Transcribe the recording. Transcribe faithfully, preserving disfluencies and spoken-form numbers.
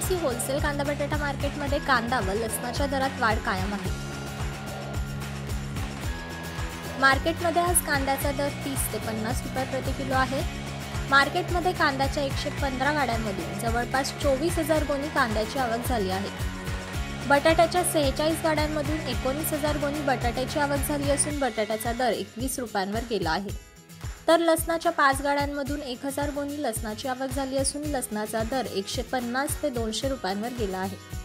APMC wholesale कांदा बटाटा मार्केटमध्ये कांदा व लसणाच्या दरात वाढ कायम आहे। मार्केटमध्ये आज कांद्याचा दर तीस ते पन्नास रुपये प्रति किलो आहे। मार्केटमध्ये कांद्याच्या एकशे पंधरा गाड्यांमधून जवळपास चोवीस हजार गोणी कांद्याची आवक झाली आहे। बटाट्याच्या सेहेचाळीस गाड्यांमधून एकोणीस हजार गोणी बटाट्याची आवक झाली असून बटाट्याचा दर एकवीस रुपयांवर गेला आहे। तर लसणाच्या पाच गाड्यांमधून एक हजार गोणी लसणाची आवक झाली असून लसणाचा दर एकशे पन्नास ते दोनशे रुपयांवर गेला आहे।